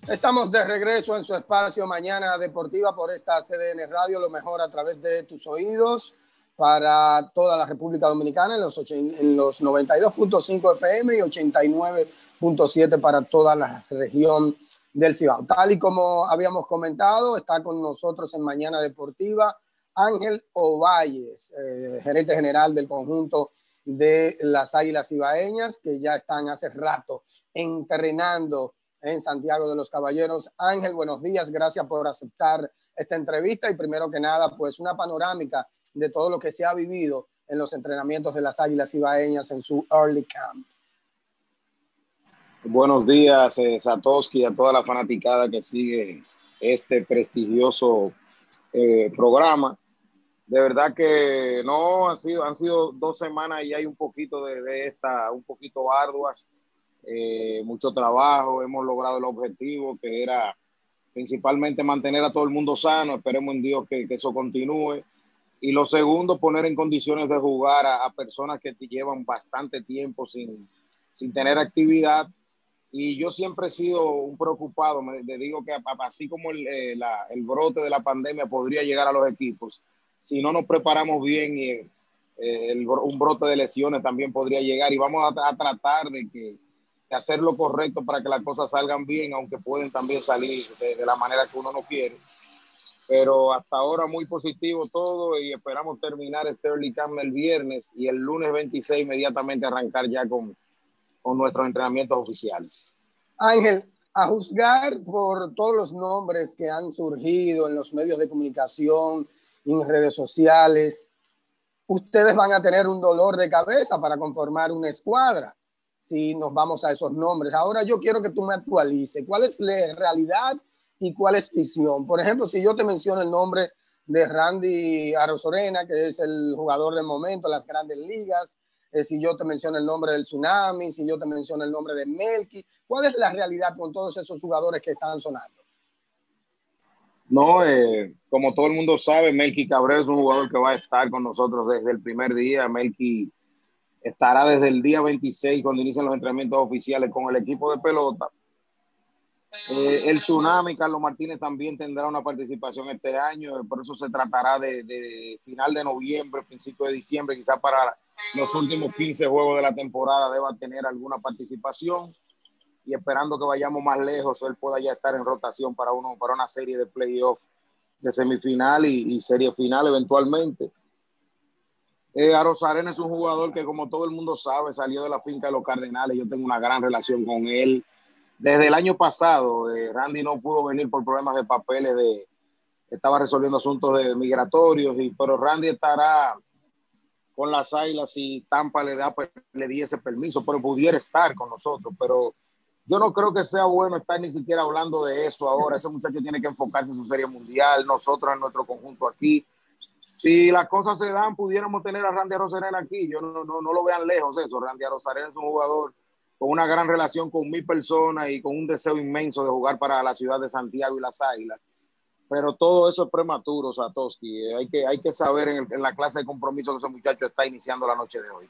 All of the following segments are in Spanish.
Estamos de regreso en su espacio Mañana Deportiva por esta CDN Radio, lo mejor a través de tus oídos para toda la República Dominicana en los 92.5 FM y 89.7 para toda la región del Cibao. Tal y como habíamos comentado, está con nosotros en Mañana Deportiva Ángel Ovalles, gerente general del conjunto de las Águilas Cibaeñas, que ya están hace rato entrenando en Santiago de los Caballeros. Ángel, buenos días, gracias por aceptar esta entrevista y primero que nada, pues una panorámica de todo lo que se ha vivido en los entrenamientos de las Águilas Cibaeñas en su early camp. Buenos días, Satoshi, a toda la fanaticada que sigue este prestigioso programa. De verdad que no han sido 2 semanas y hay un poquito un poquito arduas. Mucho trabajo, hemos logrado el objetivo que era principalmente mantener a todo el mundo sano. Esperemos en Dios que eso continúe, y lo segundo, poner en condiciones de jugar a personas que llevan bastante tiempo sin tener actividad. Y yo siempre he sido un preocupado, me digo que así como el brote de la pandemia podría llegar a los equipos, si no nos preparamos bien, un brote de lesiones también podría llegar, y vamos a tratar de hacer lo correcto para que las cosas salgan bien, aunque pueden también salir de la manera que uno no quiere. Pero hasta ahora muy positivo todo, y esperamos terminar este early camp el viernes y el lunes 26 inmediatamente arrancar ya con nuestros entrenamientos oficiales. Ángel, a juzgar por todos los nombres que han surgido en los medios de comunicación y en redes sociales, ustedes van a tener un dolor de cabeza para conformar una escuadra si nos vamos a esos nombres. Ahora yo quiero que tú me actualices. ¿Cuál es la realidad y cuál es visión? Por ejemplo, si yo te menciono el nombre de Randy Arozarena, que es el jugador del momento en las grandes ligas, si yo te menciono el nombre del Tsunami, si yo te menciono el nombre de Melky, ¿cuál es la realidad con todos esos jugadores que están sonando? No, como todo el mundo sabe, Melky Cabrera es un jugador que va a estar con nosotros desde el primer día. Melky estará desde el día 26 cuando inician los entrenamientos oficiales con el equipo de pelota. El Tsunami, Carlos Martínez, también tendrá una participación este año, por eso se tratará de final de noviembre, principio de diciembre, quizás para los últimos 15 juegos de la temporada deba tener alguna participación, y esperando que vayamos más lejos, él pueda ya estar en rotación para una serie de playoff de semifinal y serie final eventualmente. Arozarena es un jugador que, como todo el mundo sabe, salió de la finca de los Cardenales. Yo tengo una gran relación con él. Desde el año pasado, Randy no pudo venir por problemas de papeles, estaba resolviendo asuntos migratorios, pero Randy estará con las Águilas si Tampa le diese permiso, pero pudiera estar con nosotros. Pero yo no creo que sea bueno estar ni siquiera hablando de eso ahora. Ese muchacho tiene que enfocarse en su serie mundial, nosotros en nuestro conjunto aquí. Si las cosas se dan, pudiéramos tener a Randy Arozarena aquí. Yo no lo vean lejos eso. Randy Arozarena es un jugador con una gran relación con mi persona y con un deseo inmenso de jugar para la ciudad de Santiago y las Águilas. Pero todo eso es prematuro, Satoshi. Hay que saber en la clase de compromiso que ese muchacho está iniciando la noche de hoy.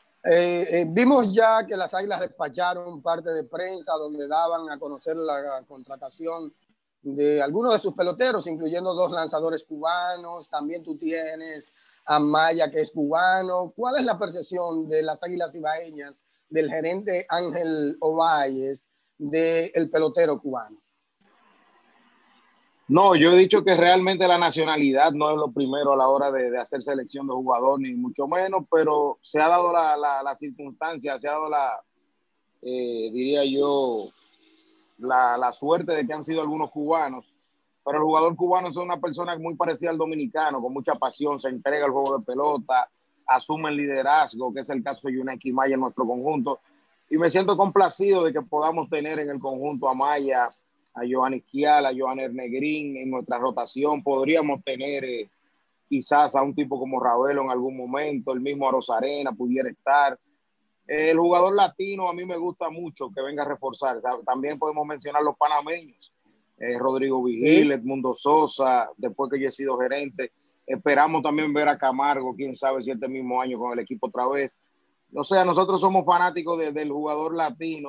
Vimos ya que las Águilas despacharon parte de prensa donde daban a conocer la contratación de algunos de sus peloteros, incluyendo 2 lanzadores cubanos. También tú tienes a Maya, que es cubano. ¿Cuál es la percepción de las Águilas Cibaeñas, del gerente Ángel Ovalles, del pelotero cubano? No, yo he dicho que realmente la nacionalidad no es lo primero a la hora de hacer selección de jugador, ni mucho menos, pero se ha dado la circunstancia, se ha dado diría yo, la suerte de que han sido algunos cubanos. Pero el jugador cubano es una persona muy parecida al dominicano, con mucha pasión, se entrega al juego de pelota, asume el liderazgo, que es el caso de Yuneki Maya en nuestro conjunto. Y me siento complacido de que podamos tener en el conjunto a Maya, a Johan Esquial, a Johan Negrín en nuestra rotación. Podríamos tener quizás a un tipo como Ravelo en algún momento, el mismo Arozarena pudiera estar. El jugador latino a mí me gusta mucho que venga a reforzar. También podemos mencionar los panameños, Rodrigo Vigil, sí, Edmundo Sosa, después que yo he sido gerente. Esperamos también ver a Camargo, quién sabe si este mismo año con el equipo otra vez. O sea, nosotros somos fanáticos del jugador latino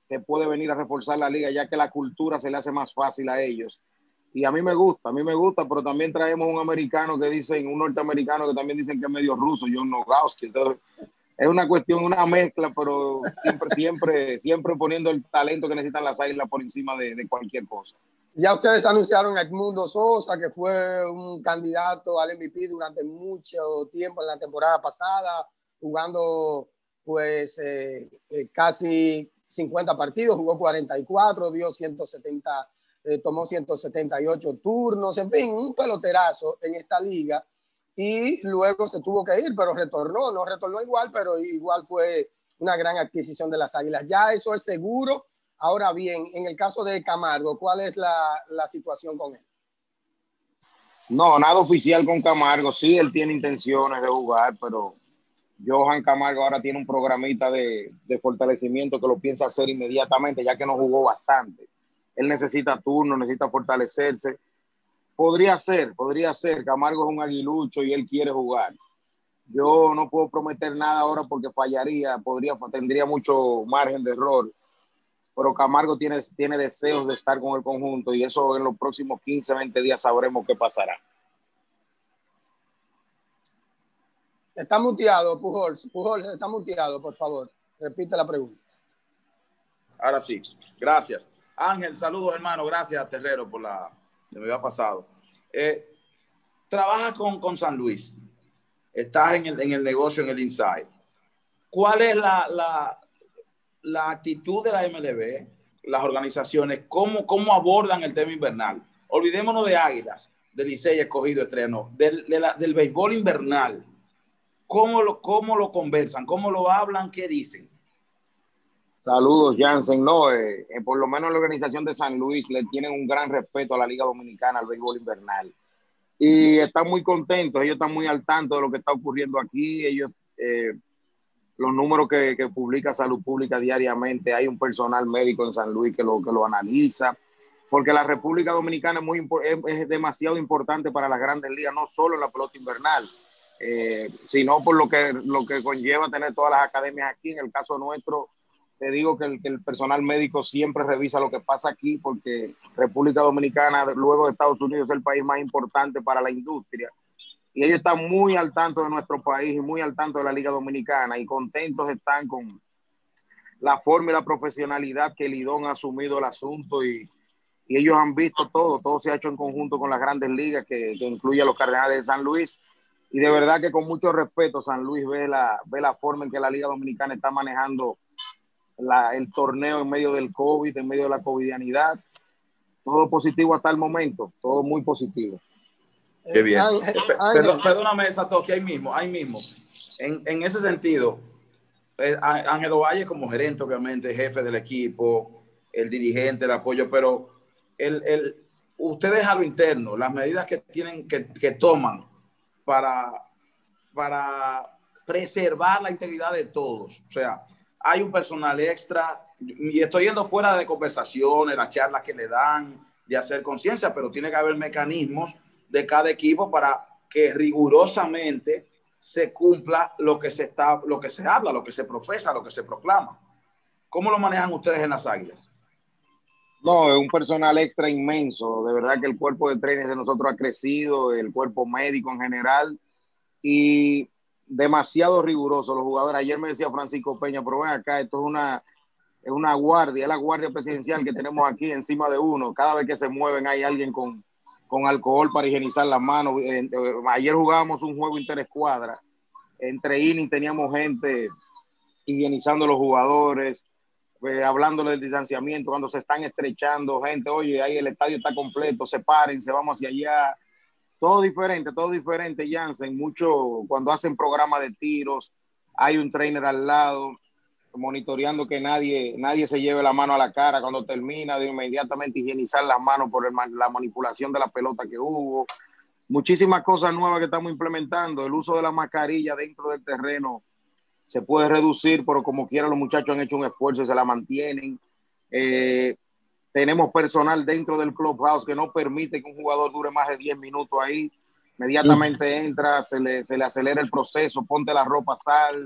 que puede venir a reforzar la liga, ya que la cultura se le hace más fácil a ellos. Y a mí me gusta, pero también traemos un americano que dicen, un norteamericano que también dicen que es medio ruso, John Nogowski. Entonces, es una cuestión, una mezcla, pero siempre poniendo el talento que necesitan las Águilas por encima de cualquier cosa. Ya ustedes anunciaron a Edmundo Sosa, que fue un candidato al MVP durante mucho tiempo en la temporada pasada, jugando pues casi 50 partidos, jugó 44, dio 170, tomó 178 turnos, en fin, un peloterazo en esta liga, y luego se tuvo que ir, pero retornó, no retornó igual, pero igual fue una gran adquisición de las Águilas. Ya eso es seguro. Ahora bien, en el caso de Camargo, ¿cuál es la situación con él? No, nada oficial con Camargo. Sí, él tiene intenciones de jugar, pero Johan Camargo ahora tiene un programita de fortalecimiento que lo piensa hacer inmediatamente, ya que no jugó bastante. Él necesita turno, necesita fortalecerse. Podría ser. Camargo es un aguilucho y él quiere jugar. Yo no puedo prometer nada ahora porque fallaría, tendría mucho margen de error. Pero Camargo tiene deseos de estar con el conjunto y eso en los próximos 15, 20 días sabremos qué pasará. Está muteado, Pujols. Pujols está muteado, por favor. Repite la pregunta. Ahora sí, gracias. Ángel, saludos hermano, gracias Terrero por se me había pasado. Trabajas con San Luis, estás en el negocio, en el inside. ¿Cuál es la actitud de la MLB, las organizaciones, cómo abordan el tema invernal? Olvidémonos de Águilas, del Licey, Escogido, Estrella, no, del béisbol invernal. ¿Cómo lo conversan? ¿Cómo lo hablan? ¿Qué dicen? Saludos, Jansen. No, por lo menos la organización de San Luis le tienen un gran respeto a la Liga Dominicana, al béisbol invernal. Y están muy contentos, ellos están muy al tanto de lo que está ocurriendo aquí. Ellos, los números que publica Salud Pública diariamente, hay un personal médico en San Luis que lo analiza, porque la República Dominicana es demasiado importante para las grandes ligas, no solo en la pelota invernal, sino por lo que conlleva tener todas las academias aquí. En el caso nuestro, te digo que el personal médico siempre revisa lo que pasa aquí, porque República Dominicana, luego de Estados Unidos, es el país más importante para la industria. Y ellos están muy al tanto de nuestro país y muy al tanto de la Liga Dominicana, y contentos están con la forma y la profesionalidad que Lidón ha asumido el asunto, y ellos han visto todo se ha hecho en conjunto con las grandes ligas, que incluye a los Cardenales de San Luis. Y de verdad que con mucho respeto San Luis ve la forma en que la Liga Dominicana está manejando el torneo en medio del COVID, en medio de la covidianidad. Todo positivo hasta el momento, todo muy positivo. Qué bien. Perdóname, Satoshi, ahí mismo. En ese sentido, Ángel Ovalle como gerente, obviamente, jefe del equipo, el dirigente, el apoyo, pero ustedes a lo interno, las medidas que toman para preservar la integridad de todos. O sea, hay un personal extra, y estoy yendo fuera de conversaciones, las charlas que le dan, de hacer conciencia, pero tiene que haber mecanismos de cada equipo para que rigurosamente se cumpla lo que se habla, lo que se profesa, lo que se proclama. ¿Cómo lo manejan ustedes en las Águilas? No, es un personal extra inmenso. De verdad que el cuerpo de trainers de nosotros ha crecido, el cuerpo médico en general, y demasiado riguroso los jugadores. Ayer me decía Francisco Peña, pero ven acá, esto es una guardia, es la guardia presidencial que tenemos aquí encima de uno. Cada vez que se mueven hay alguien con alcohol para higienizar las manos. Ayer jugábamos un juego interescuadra. Entre innings teníamos gente higienizando los jugadores, hablándole del distanciamiento, cuando se están estrechando, gente, oye, ahí el estadio está completo, sepárense, vamos hacia allá. Todo diferente, Jansen. Mucho, cuando hacen programas de tiros, hay un trainer al lado, monitoreando que nadie se lleve la mano a la cara cuando termina, de inmediatamente higienizar las manos por la manipulación de la pelota que hubo. Muchísimas cosas nuevas que estamos implementando. El uso de la mascarilla dentro del terreno se puede reducir, pero como quiera los muchachos han hecho un esfuerzo y se la mantienen. Tenemos personal dentro del clubhouse que no permite que un jugador dure más de 10 minutos ahí. Inmediatamente entra, se le acelera el proceso, ponte la ropa, sal.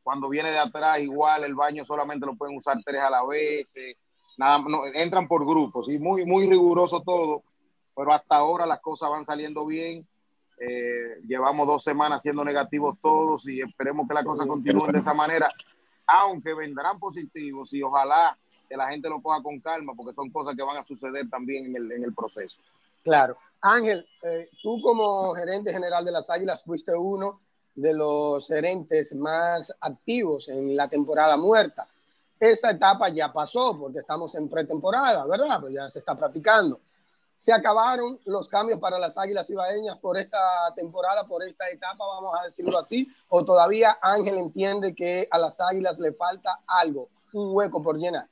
Cuando viene de atrás, igual el baño solamente lo pueden usar 3 a la vez. Nada, no, entran por grupos y muy, muy riguroso todo. Pero hasta ahora las cosas van saliendo bien. Llevamos 2 semanas siendo negativos todos y esperemos que las cosas continúen de esa manera, aunque vendrán positivos y ojalá que la gente lo coja con calma porque son cosas que van a suceder también en el proceso. Claro. Ángel, tú como gerente general de las Águilas fuiste uno de los gerentes más activos en la temporada muerta. Esa etapa ya pasó porque estamos en pretemporada, ¿verdad? Pues ya se está practicando. ¿Se acabaron los cambios para las Águilas Ibaeñas por esta temporada, por esta etapa, vamos a decirlo así? ¿O todavía Ángel entiende que a las Águilas le falta algo, un hueco por llenar?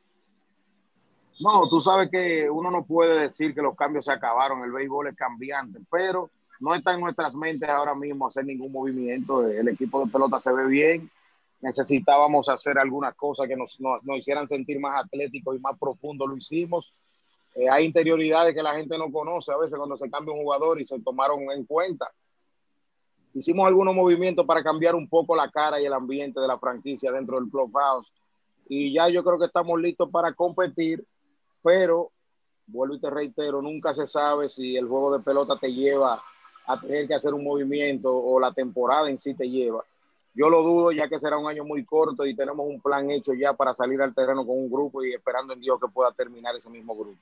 No, tú sabes que uno no puede decir que los cambios se acabaron, el béisbol es cambiante, pero no está en nuestras mentes ahora mismo hacer ningún movimiento. El equipo de pelota se ve bien, necesitábamos hacer algunas cosas que nos hicieran sentir más atléticos y más profundos, lo hicimos. Hay interioridades que la gente no conoce a veces cuando se cambia un jugador y se tomaron en cuenta. Hicimos algunos movimientos para cambiar un poco la cara y el ambiente de la franquicia dentro del clubhouse y ya yo creo que estamos listos para competir, pero vuelvo y te reitero, nunca se sabe si el juego de pelota te lleva a tener que hacer un movimiento o la temporada en sí te lleva. Yo lo dudo, ya que será un año muy corto y tenemos un plan hecho ya para salir al terreno con un grupo y esperando en Dios que pueda terminar ese mismo grupo.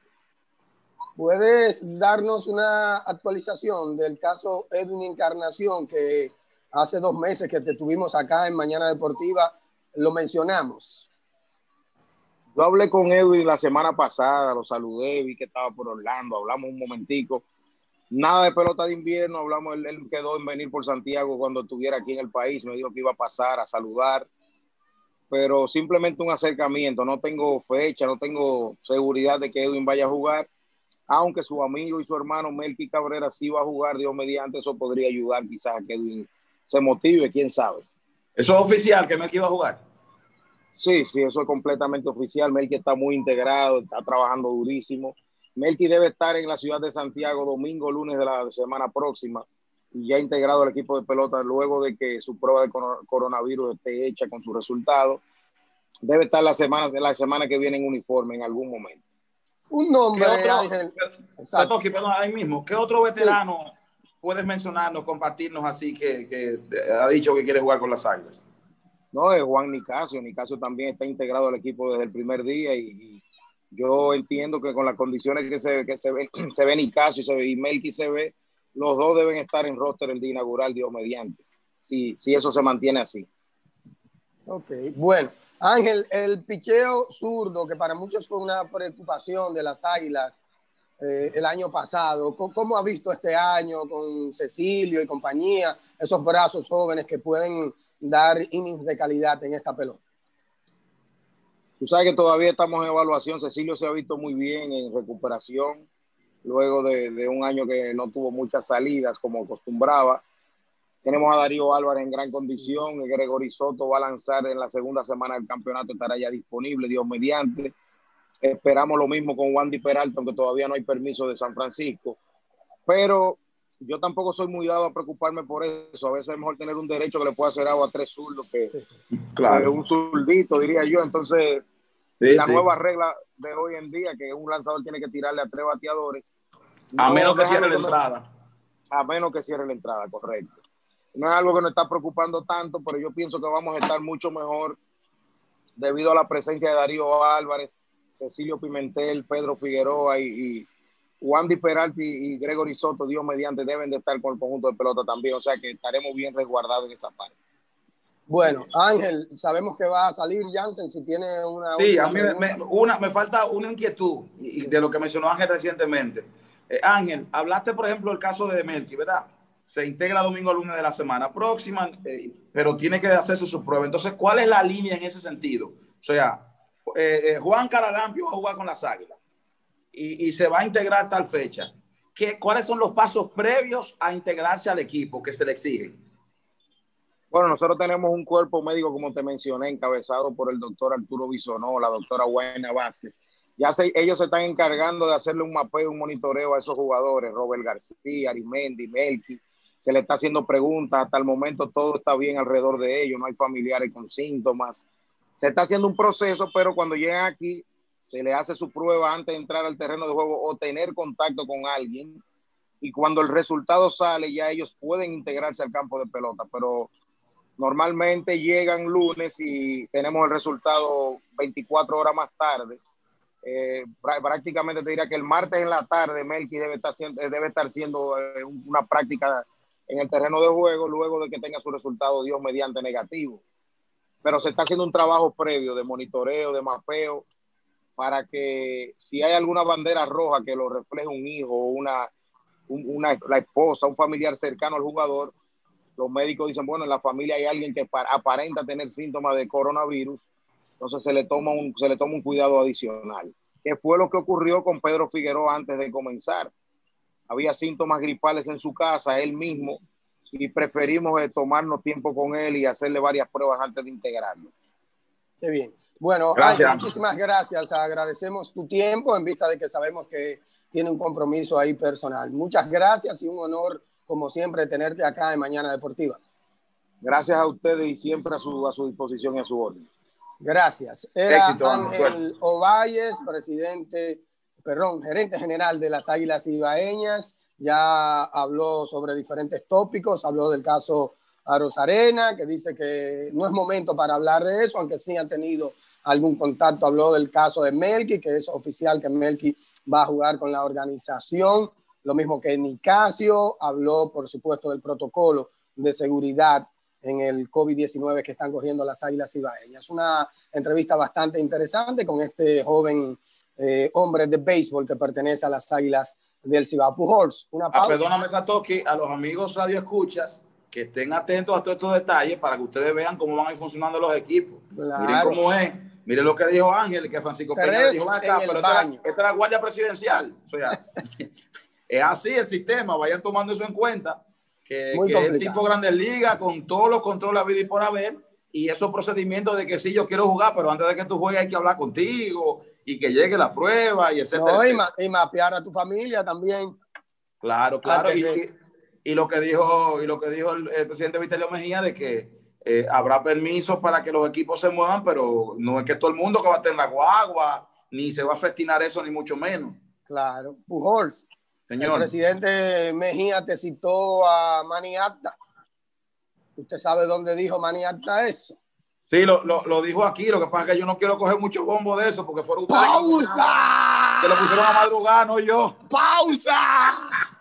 ¿Puedes darnos una actualización del caso Edwin Encarnación, que hace 2 meses que te tuvimos acá en Mañana Deportiva, lo mencionamos? Yo hablé con Edwin la semana pasada, lo saludé, vi que estaba por Orlando, hablamos un momentico. Nada de pelota de invierno, hablamos, él quedó en venir por Santiago cuando estuviera aquí en el país, me dijo que iba a pasar a saludar, pero simplemente un acercamiento, no tengo fecha, no tengo seguridad de que Edwin vaya a jugar, aunque su amigo y su hermano Melky Cabrera sí va a jugar, Dios mediante, eso podría ayudar quizás a que Edwin se motive, quién sabe. ¿Eso es oficial que Melky va a jugar? Sí, eso es completamente oficial. Melky está muy integrado, está trabajando durísimo. Melky debe estar en la ciudad de Santiago domingo, lunes de la semana próxima y ya integrado al equipo de pelota luego de que su prueba de coronavirus esté hecha con su resultado. Debe estar la semana que viene en uniforme en algún momento. Un nombre, Ángel. Satoshi, perdón, ahí mismo. ¿Qué otro veterano puedes mencionarnos, compartirnos así que ha dicho que quiere jugar con las Águilas? No, es Juan Nicasio. Nicasio también está integrado al equipo desde el primer día y yo entiendo que con las condiciones que se ve Nicasio y Melky se ve, los dos deben estar en roster el día inaugural, Dios mediante, si eso se mantiene así. Ok, bueno. Ángel, el picheo zurdo, que para muchos fue una preocupación de las Águilas el año pasado, ¿cómo ha visto este año con Cecilio y compañía, esos brazos jóvenes que pueden dar innings de calidad en esta pelota? Tú sabes que todavía estamos en evaluación. Cecilio se ha visto muy bien en recuperación, luego de un año que no tuvo muchas salidas como acostumbraba. Tenemos a Darío Álvarez en gran condición. Gregory Soto va a lanzar en la segunda semana del campeonato, estará ya disponible, Dios mediante. Esperamos lo mismo con Wandy Peralta, aunque todavía no hay permiso de San Francisco. Pero yo tampoco soy muy dado a preocuparme por eso. A veces es mejor tener un derecho que le pueda hacer agua a 3 zurdos que un zurdito, diría yo. Entonces, nueva regla de hoy en día, que un lanzador tiene que tirarle a 3 bateadores. A menos que cierre la entrada. A menos que cierre la entrada, correcto. No es algo que nos está preocupando tanto, pero yo pienso que vamos a estar mucho mejor debido a la presencia de Darío Álvarez, Cecilio Pimentel, Pedro Figueroa y Wandy Peralta y Gregory Soto, Dios mediante, deben de estar con el conjunto de pelota también, o sea que estaremos bien resguardados en esa parte. Bueno, Ángel, sabemos que va a salir Jansen, si tiene una... Sí, a mí me falta una inquietud y de lo que mencionó Ángel recientemente. Ángel, hablaste, por ejemplo, del caso de Melky, ¿verdad? Se integra domingo a lunes de la semana próxima, pero tiene que hacerse su prueba. Entonces, ¿cuál es la línea en ese sentido? O sea, Juan Caralampio va a jugar con las Águilas y se va a integrar tal fecha. ¿Cuáles son los pasos previos a integrarse al equipo que se le exigen? Bueno, nosotros tenemos un cuerpo médico, como te mencioné, encabezado por el doctor Arturo Bisonó, la doctora Guayna Vázquez. Ellos se están encargando de hacerle un mapeo, un monitoreo a esos jugadores, Robert García, Arimendi, Melky, se le está haciendo preguntas, hasta el momento todo está bien alrededor de ellos, no hay familiares con síntomas. Se está haciendo un proceso, pero cuando llegan aquí, se le hace su prueba antes de entrar al terreno de juego o tener contacto con alguien, y cuando el resultado sale, ya ellos pueden integrarse al campo de pelota, pero normalmente llegan lunes y tenemos el resultado 24 horas más tarde. Prácticamente te diría que el martes en la tarde Melky debe estar haciendo una práctica en el terreno de juego luego de que tenga su resultado, Dios mediante, negativo. Pero se está haciendo un trabajo previo de monitoreo, de mapeo, para que si hay alguna bandera roja que lo refleje un hijo, la esposa, un familiar cercano al jugador, los médicos dicen, bueno, en la familia hay alguien que aparenta tener síntomas de coronavirus, entonces se le toma un cuidado adicional. ¿Qué fue lo que ocurrió con Pedro Figueroa antes de comenzar? Había síntomas gripales en su casa, él mismo, y preferimos tomarnos tiempo con él y hacerle varias pruebas antes de integrarlo. Qué bien. Bueno, Ángel, muchísimas gracias. Agradecemos tu tiempo en vista de que sabemos que tiene un compromiso ahí personal. Muchas gracias y un honor, como siempre, tenerte acá en Mañana Deportiva. Gracias a ustedes y siempre a su disposición y a su orden. Gracias. Era Ángel Ovalles, gerente general de las Águilas Ibaeñas. Ya habló sobre diferentes tópicos, habló del caso Arozarena, que dice que no es momento para hablar de eso, aunque sí han tenido algún contacto. Habló del caso de Melky, que es oficial que Melky va a jugar con la organización, lo mismo que Nicasio. Habló, por supuesto, del protocolo de seguridad en el COVID-19 que están corriendo las Águilas Ibaeñas. Una entrevista bastante interesante con este joven hombre de béisbol que pertenece a las Águilas del Cibao. Pujols, una pausa. Perdóname, Satoshi, a los amigos radio escuchas que estén atentos a todos estos detalles para que ustedes vean cómo van a ir funcionando los equipos. Claro. Miren cómo es. Miren lo que dijo Ángel, que Francisco Peña dijo, pero esta es la guardia presidencial. O sea, es así el sistema, vayan tomando eso en cuenta, que es tipo Grandes Ligas, con todos los controles habidos y por haber, y esos procedimientos de que sí, yo quiero jugar, pero antes de que tú juegues hay que hablar contigo, y que llegue la prueba, y etcétera. No, y mapear a tu familia también. Claro, claro. Y lo que dijo el presidente Vitelio Mejía de que habrá permisos para que los equipos se muevan, pero no es que todo el mundo que va a estar en la guagua, ni se va a festinar eso, ni mucho menos. Claro. Pujols, señor. El presidente Mejía te citó a Manny Acta. ¿Usted sabe dónde dijo Manny Acta eso? Sí, lo dijo aquí. Lo que pasa es que yo no quiero coger mucho bombo de eso porque fueron ustedes ¡pausa! que lo pusieron a madrugar, no yo. ¡Pausa!